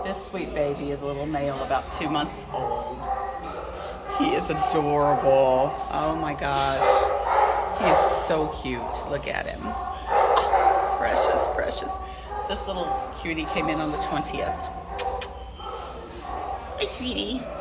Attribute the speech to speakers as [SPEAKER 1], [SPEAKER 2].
[SPEAKER 1] This sweet baby is a little male, about 2 months old. He is adorable. Oh my gosh. He is so cute. Look at him. Oh, precious, precious. This little cutie came in on the 20th. Hi, sweetie.